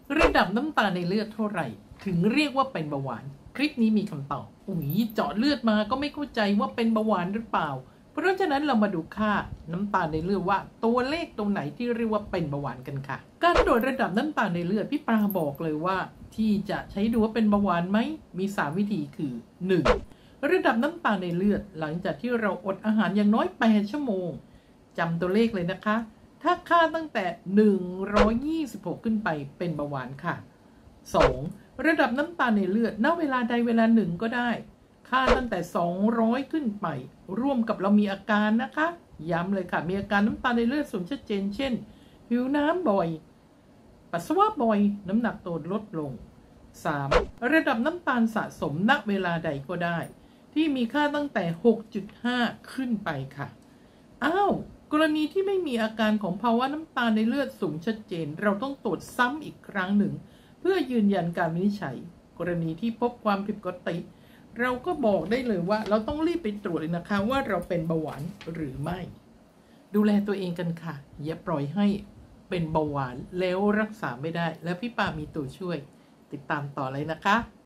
ระดับน้ำตาลในเลือดเท่าไหร่ถึงเรียกว่าเป็นเบาหวานคลิปนี้มีคำตอบเจาะเลือดมาก็ไม่เข้าใจว่าเป็นเบาหวานหรือเปล่าเพราะฉะนั้นเรามาดูค่าน้ำตาลในเลือดว่าตัวเลขตรงไหนที่เรียกว่าเป็นเบาหวานกันค่ะการตรวจระดับน้ำตาลในเลือดพี่ปราบอกเลยว่าที่จะใช้ดูว่าเป็นเบาหวานไหมมี3วิธีคือ 1. ระดับน้ำตาลในเลือดหลังจากที่เราอดอาหารอย่างน้อย8ชั่วโมงจำตัวเลขเลยนะคะถ้าค่าตั้งแต่126ขึ้นไปเป็นเบาหวานค่ะ 2. ระดับน้ำตาลในเลือดณเวลาใดเวลาหนึ่งก็ได้ค่าตั้งแต่200ขึ้นไปร่วมกับเรามีอาการนะคะย้ำเลยค่ะมีอาการน้ำตาลในเลือดสูงชัดเจนเช่นหิวน้ำบ่อยปัสสาวะบ่อยน้ำหนักตัวลดลง 3. ระดับน้ำตาลสะสมณเวลาใดก็ได้ที่มีค่าตั้งแต่ 6.5 ขึ้นไปค่ะกรณีที่ไม่มีอาการของภาวะน้ำตาลในเลือดสูงชัดเจนเราต้องตรวจซ้ำอีกครั้งหนึ่งเพื่อยืนยันการวินิจฉัยกรณีที่พบความผิดปกติเราก็บอกได้เลยว่าเราต้องรีบไปตรวจเลยนะคะว่าเราเป็นเบาหวานหรือไม่ดูแลตัวเองกันค่ะอย่าปล่อยให้เป็นเบาหวานแล้วรักษาไม่ได้และพี่ปามีตัวช่วยติดตามต่อเลยนะคะ